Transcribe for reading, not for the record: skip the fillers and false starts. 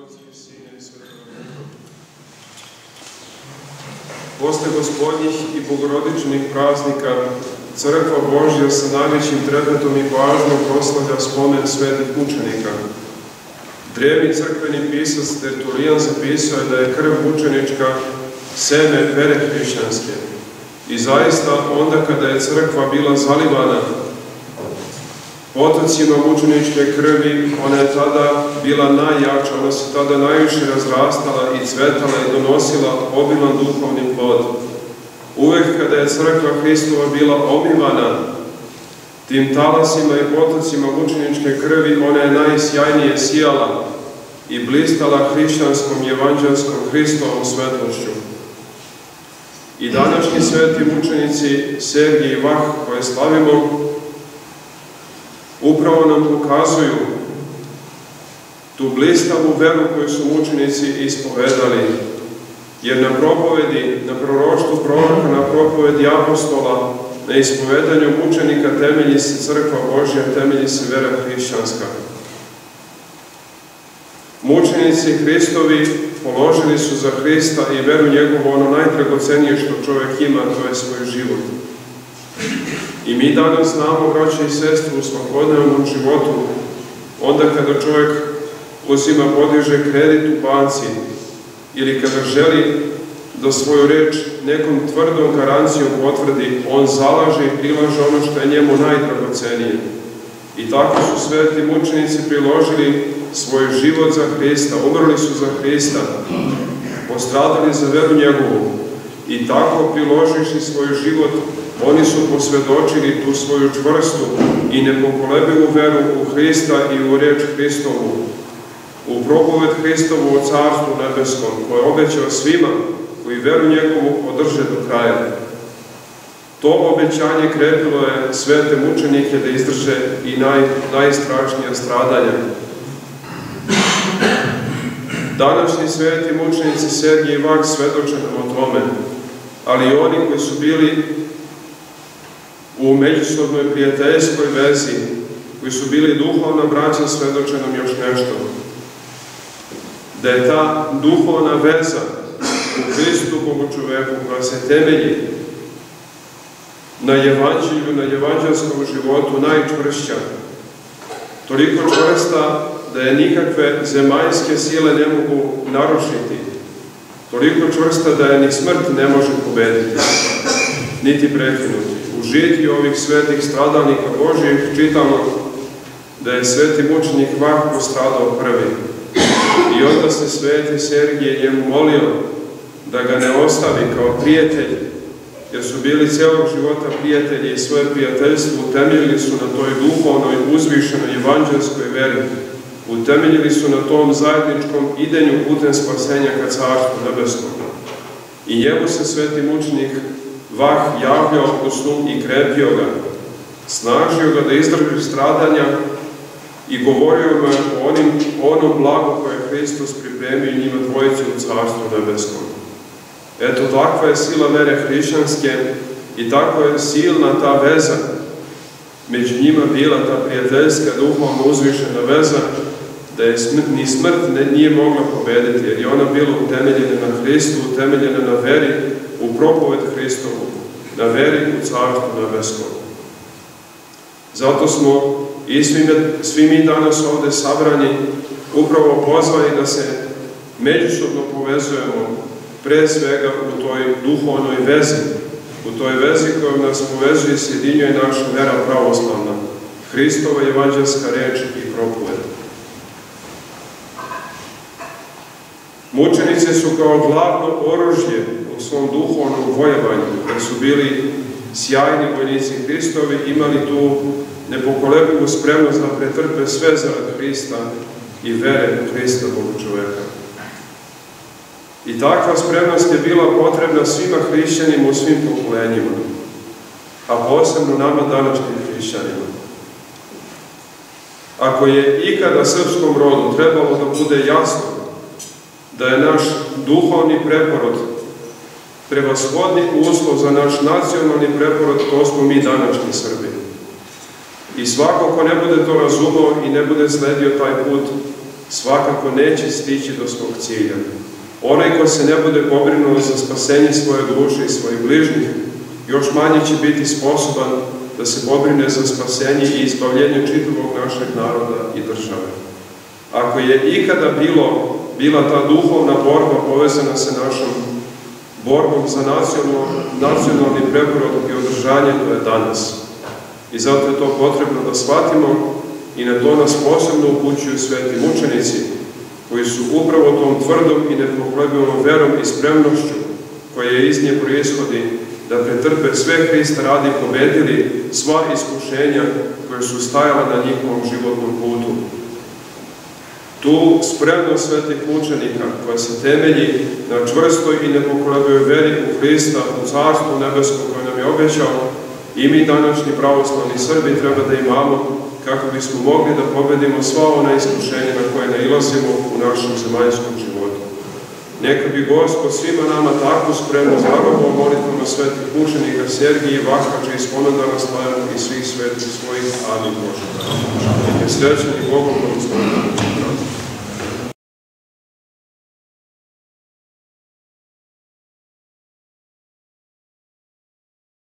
Otca i Sina i Svetoga Duha. Posle gospodnjih i bogorodičnih praznika, Crkva Božja sa najvećim trepetom i pažnjom proslavlja spomen svetih mučenika. Drevni crkveni pisac Tertulijan zapisao je da je krv mučenička seme vere hrišćanske. I zaista, onda kada je crkva bila zalivana potocima mučeničke krvi, ona je tada bila najjača, ona se tada najviše razrastala i cvetala i donosila obilan duhovni plod. Uvek kada je crkva Hristova bila omivana tim talasima i potocima mučeničke krvi, ona je najsjajnije sijala i blistala hrišćanskom, evanđelskom, Hristovom svetlošću. I današnji sveti mučenici Sergij i Vah, koje slavimo, upravo nam pokazuju tu blistavu veru koju su mučenici ispovedali, jer na propovedi, na proroštvu proroka, na propovedi apostola, na ispovedanju mučenika temelji se crkva Božja, temelji se vera hrišćanska. Mučenici Hristovi položili su za Hrista i veru njegovu ono najdragocenije što čovjek ima, to je svoj život. I mi danas znamo, braće i sestre, u svakodnevnom životu, onda kada čovjek uzima, podiže kredit u banci ili kada želi da svoju reč nekom tvrdom garancijom potvrdi, on zalaže i prilaže ono što je njemu najdragocenije. I tako su sveti mučenici priložili svoj život za Hrista, umrli su za Hrista, postradali za veru njegovu. I tako, priloživši svoj život, oni su posvjedočili tu svoju čvrstu i nepokolebivu veru u Hrista i u reč Hristovu, u propoved Hristovu o Carstvu nebeskom, koje je obećao svima koji veru njegovu podrže do kraja. To obećanje krepilo je svete mučenike da izdrže i najstrašnija stradanja. Današnji sveti mučenici Sergij i Vah svedoče nam o tome, ali i oni koji su bili u međusobnoj prijateljskoj vezi, koji su bili duhovna braća, svedoče nam još nešto. Da je ta duhovna veza u Hristu Bogu čoveku, koja se temelji na evanđelju, na evanđelskom životu, najčvršća, toliko čvrsta da je nikakve zemaljske sile ne mogu narušiti, toliko čvrsta da je ni smrt ne može pobediti, niti prekinuti. U žitju ovih svetih stradalnika Božjih čitamo da je sveti mučenik Vah postradao prvi. I onda se sveti Sergij njemu molio da ga ne ostavi kao prijatelj, jer su bili cijelog života prijatelji i svoje prijateljstvo utemeljili su na toj duhovnoj, uzvišenoj evanđelskoj veri. Utemeljili su na tom zajedničkom idenju putem spasenja ka Carstvu nebeskom. I njemu se sveti mučenik Vah javljao u snu i krepio ga, snažio ga da izdrži stradanja i govorio mu o onom blagu koje je Hristos pripremio njima dvojici u Carstvu nebeskom. Eto, takva je sila vere hrišćanske i tako je silna ta veza među njima bila, ta prijateljska, duhovno uzvišena veza, da je ni smrt nije mogla pobediti, jer je ona bila utemeljena na Hristu, utemeljena na veri u propoved Hristovu, na veri u Carstvu nebeskom. Zato smo i svi mi danas ovde sabrani upravo pozvani da se međusobno povezujemo, pre svega u toj duhovnoj vezi, u toj vezi kojom nas povezuje i sjedinjuje naša vera pravoslavna, Hristova evanđelska reč i propoved. Mučenici su kao glavno oružje u svom duhovnom vojevanju, jer su bili sjajni vojnici Hristovi, imali tu nepokolebivu spremnost da pretrpe sve zarad Hrista i vere u Hrista Bogu čoveka. I takva spremnost je bila potrebna svima hrišćanima u svim pokolenjima, a posebno nama današnjim hrišćanima. Ako je ikada srpskom rodu trebalo da bude jasno da je naš duhovni preporod prevashodni uslov za naš nacionalni preporod, to smo mi današnji Srbi. I svako ko ne bude to razumao i ne bude sledio taj put, svakako neće stići do svog cilja. Onaj ko se ne bude pobrinuo za spasenje svoje duše i svojih bližnjih, još manje će biti sposoban da se pobrine za spasenje i izbavljenje čitavog našeg naroda i države. Ako je ikada bila ta duhovna borba povezana sa našom borbom za nacionalni preporod i održanje, to je danas. I zato je to potrebno da shvatimo i na to nas posebno upućuju sveti mučenici, koji su upravo tom tvrdom i nepoklebljivom verom i spremnošću, koja je iz nje proishodi, da pretrpe sve Hrista radi pobedili sva iskušenja koje su stajala na njihovom životnom putu. Tu spremnost svetih mučenika, koja se temelji na čvrstoj i nepokolebljivoj veri u Hrista, u Carstvu nebesko koje nam je obećao, i mi današnji pravoslavni Srbi treba da imamo, kako bismo mogli da pobedimo sva ona iskušenja na koje nailazimo u našem zemaljskom životu. Neka bi Gospod svima nama takvu spremnost darovao molitvama svetih mučenika Sergija i Vahka, čiji spomendanas slavimo, i svih svetih svojih. Amin. Bože. Neka je srećan i Bogom blagoslovljen.